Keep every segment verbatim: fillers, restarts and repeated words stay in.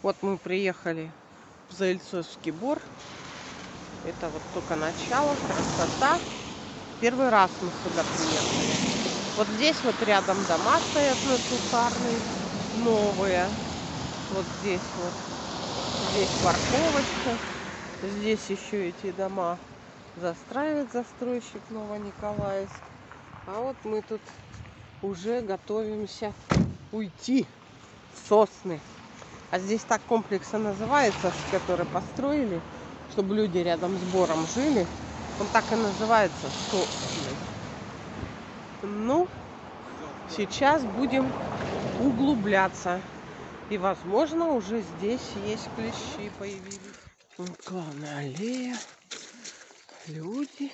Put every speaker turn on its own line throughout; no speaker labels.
Вот мы приехали в Заильцовский Бор. Это вот только начало, красота. Первый раз мы сюда приехали. Вот здесь вот рядом дома стоят на Сухарной, новые. Вот здесь вот. Здесь парковочка. Здесь еще эти дома застраивает застройщик Новониколаевск. А вот мы тут уже готовимся уйти в Сосны. А здесь так комплексно называется, который построили, чтобы люди рядом с Бором жили. Он так и называется — Сосны. Ну, сейчас будем углубляться. И, возможно, уже здесь есть клещи появились. Вот главная аллея. Люди.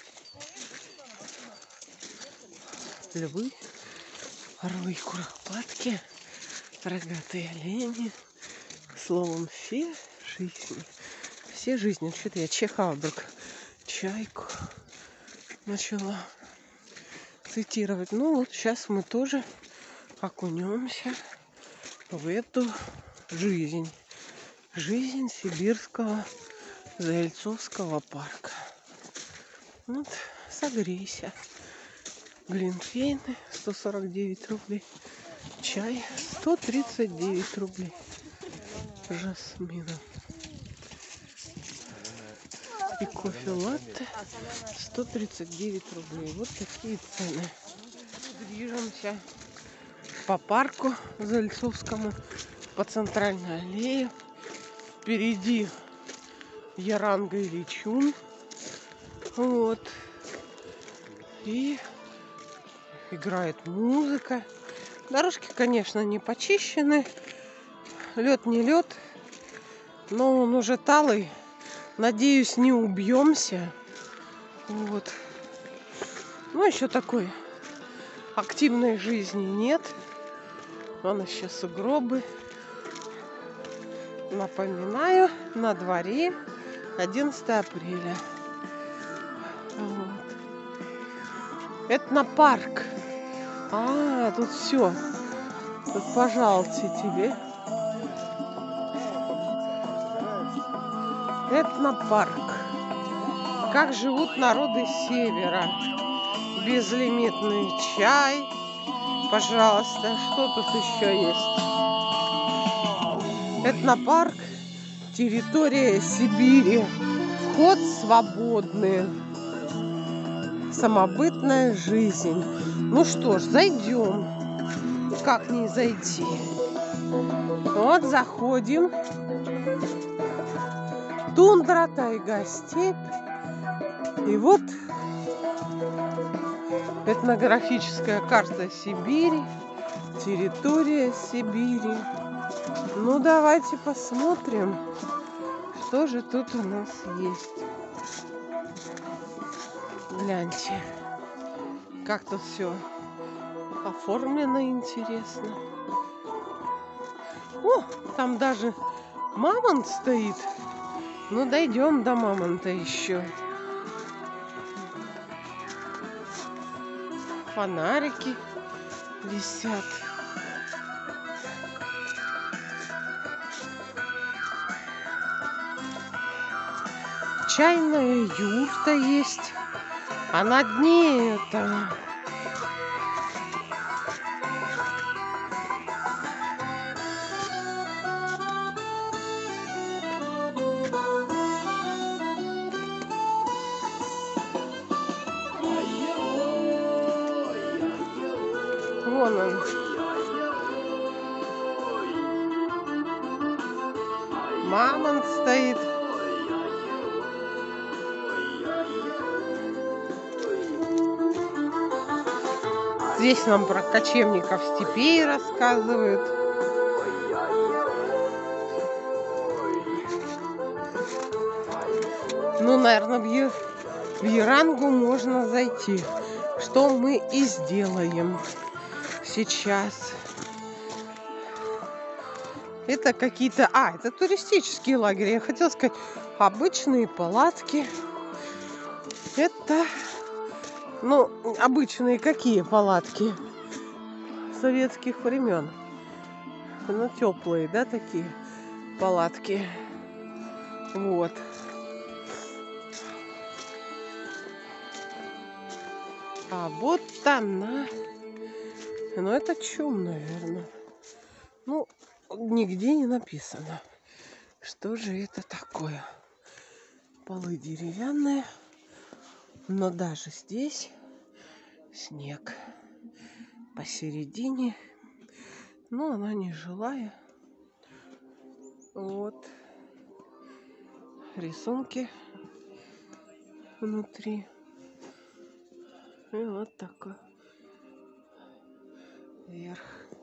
Львы. Орлы, куропатки. Рогатые олени. Словом, все жизни. Все жизни. Что-то я Чехова вдруг чайку начала цитировать. Ну вот сейчас мы тоже окунемся в эту жизнь. Жизнь сибирского Заильцовского парка. Вот, согрейся. Глинтвейны сто сорок девять рублей. Чай сто тридцать девять рублей. Жасмином. И кофе латте сто тридцать девять рублей. Вот такие цены. Движемся по парку Заильцовскому, по центральной аллее. Впереди Яранга и Личун. Вот. И играет музыка. Дорожки, конечно, не почищены. Лед не лед, но он уже талый. Надеюсь, не убьемся. Вот. Ну, еще такой активной жизни нет. Вон еще сугробы. Напоминаю, на дворе одиннадцатое апреля. Вот. Этнопарк. А, тут все. Тут, пожалуйста, тебе. Этнопарк. Как живут народы севера. Безлимитный чай. Пожалуйста, что тут еще есть? Этнопарк. Территория Сибири. Вход свободный. Самобытная жизнь. Ну что ж, зайдем. Как не зайти? Вот заходим. Тундра, тайга, степь. И вот этнографическая карта Сибири. Территория Сибири. Ну, давайте посмотрим, что же тут у нас есть. Гляньте, как тут все оформлено интересно. О, там даже мамонт стоит. Ну, дойдем до мамонта еще. Фонарики висят. Чайная юрта есть. А на дне это... Вон он. Мамонт стоит. Здесь нам про кочевников степей рассказывают. Ну, наверное, в, Е... в Ярангу можно зайти. Что мы и сделаем сейчас. Это какие-то... А, это туристические лагеря. Я хотела сказать, обычные палатки. Это... Ну, обычные какие палатки? Советских времен. Ну, теплые, да, такие? палатки. Вот. А вот она. Ну, это чум, наверное. Ну, нигде не написано, что же это такое. Полы деревянные, но даже здесь снег посередине. Но она не жилая. Вот. Рисунки внутри. И вот такой верх.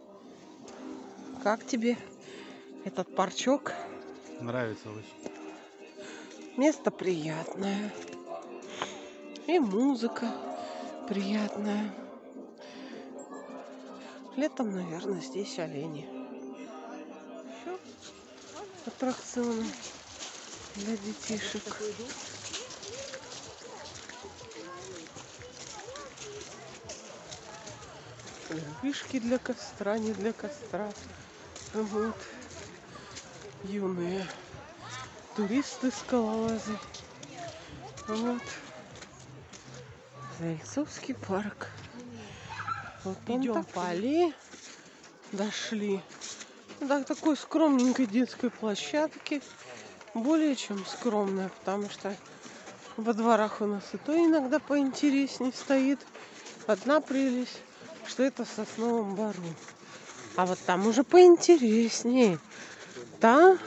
Как тебе этот парчок?
Нравится очень.
Место приятное. И музыка приятная. Летом, наверное, здесь олени. Еще аттракционы для детишек. Вышки для костра, не для костра. Вот. Юные туристы-скалолазы. Вот. Зайцовский парк. Вот идем по аллее. Дошли до такой скромненькой детской площадки. Более чем скромная, потому что во дворах у нас и то иногда поинтереснее стоит. Одна прелесть, что это в Сосновом Бору. А вот там уже поинтереснее. Там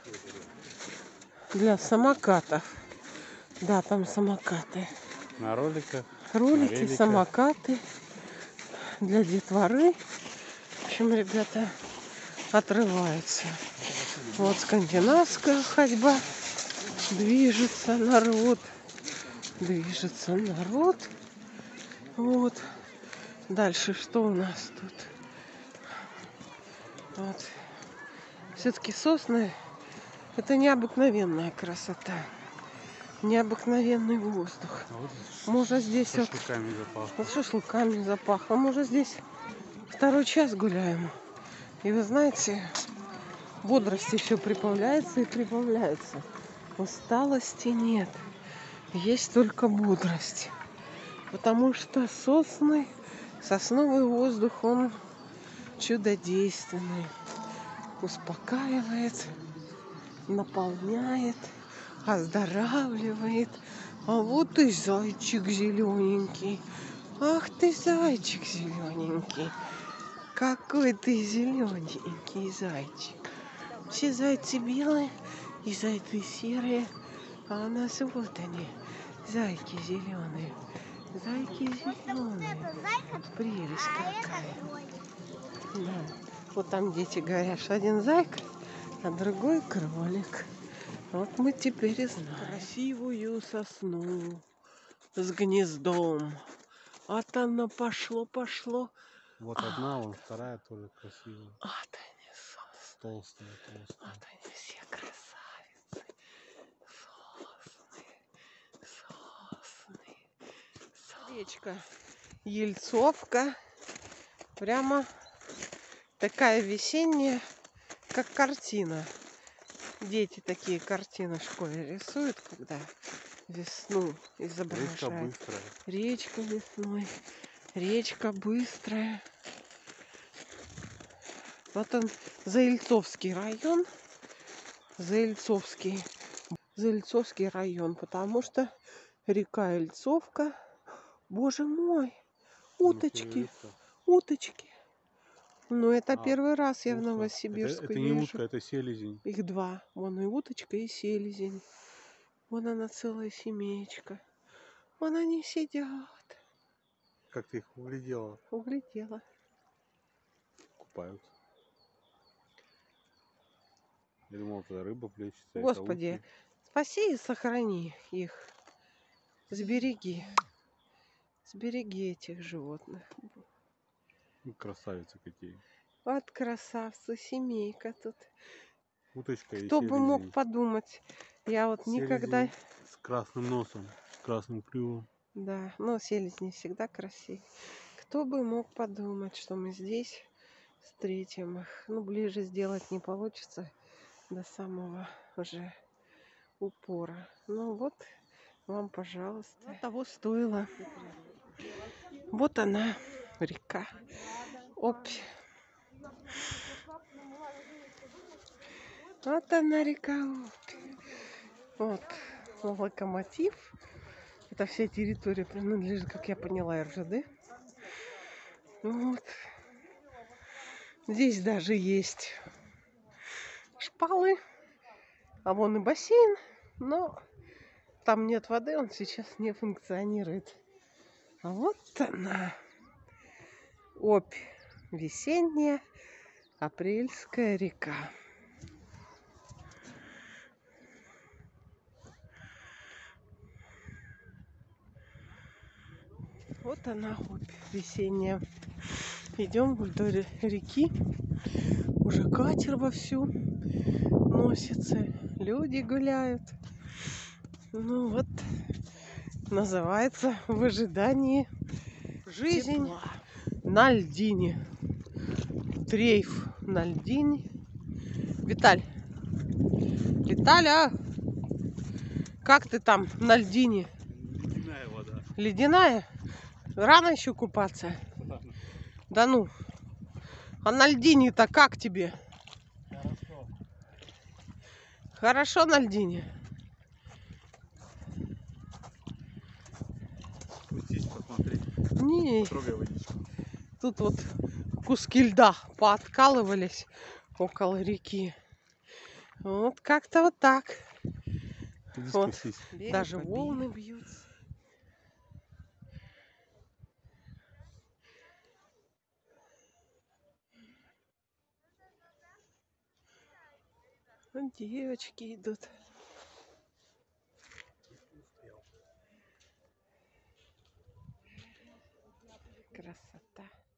для самокатов. Да, там самокаты.
На роликах.
Ролики,
на
самокаты для детворы. В общем, ребята отрываются. Вот скандинавская ходьба. Движется народ. Движется народ. Вот. Дальше что у нас тут? Вот. Все-таки сосны — это необыкновенная красота. Необыкновенный воздух.
Вот
Может здесь вот,
шашлыками запахло.
вот шашлыками запахло. Может здесь второй час гуляем. И вы знаете, бодрости все прибавляется и прибавляется. Усталости нет. Есть только бодрость. Потому что сосны, сосновый воздух, он чудодейственный. Успокаивает, наполняет, оздоравливает. А вот и зайчик зелененький. Ах ты, зайчик зелененький. Какой ты зелененький зайчик. Все зайцы белые и зайцы серые. А у нас вот они, зайки зеленые. Зайки зеленые. Прелесть какая. Да. Вот там дети говорят, что один зайка, а другой кролик. Вот мы теперь и знаем. Красивую сосну с гнездом. Вот оно пошло, пошло.
Вот одна, вон вторая тоже красивая.
Вот они, сосны.
Толстая, толстая.
Вот они все красавицы. Сосны. Сосны. Сосны. Речка Ельцовка. Прямо такая весенняя, как картина. Дети такие картины в школе рисуют, когда весну изображают.
Речка быстрая.
Речка весной. Речка быстрая. Вот он, Заильцовский район. Заильцовский. Заильцовский район, потому что река Ильцовка. Боже мой, уточки, уточки. Ну, это
А,
первый раз я в
утка.
Новосибирск
Это, это
вижу.
не утка, это селезень.
Их два. Вон и уточка, и селезень. Вон она, целая семеечка. Вон они сидят.
Как ты их углядела?
Углядела.
Купаются. Я думал, это рыба плещется.
Господи, спаси и сохрани их. Сбереги. Сбереги этих животных.
Красавицы какие.
Вот красавцы, семейка тут.
Уточка и
Кто бы мог
селезень.
подумать. Я вот
Селезень
никогда...
с красным носом, с красным клювом.
Да, но селезни всегда красивые. Кто бы мог подумать, что мы здесь встретим их. Ну, ближе сделать не получится. до самого уже упора. Ну вот, вам, пожалуйста. Ну, того стоило. Вот она, река Обь. Вот она, река Обь. Вот, локомотив. Это вся территория принадлежит, как я поняла, эр жэ дэ. Вот. Здесь даже есть шпалы. А вон и бассейн. Но там нет воды, он сейчас не функционирует. А вот она. Обь. Весенняя апрельская река. Вот она, Обь весенняя. Идем вдоль реки. Уже катер вовсю носится. Люди гуляют. Ну вот, называется «В ожидании жизнь тепла на льдине». Дрейф на льдине. Виталь, Виталя, как ты там на льдине?
Ледяная вода.
Ледяная? Рано еще купаться?
Ладно.
Да ну. А на льдине-то как тебе?
Хорошо.
Хорошо на льдине?
Спустись, посмотри.
Не.
Трогай водичку.
Тут вот куски льда пооткалывались около реки. Вот как-то вот так.
Иди
Вот.
спустись.
Даже волны бьются. Вот девочки идут. Красота.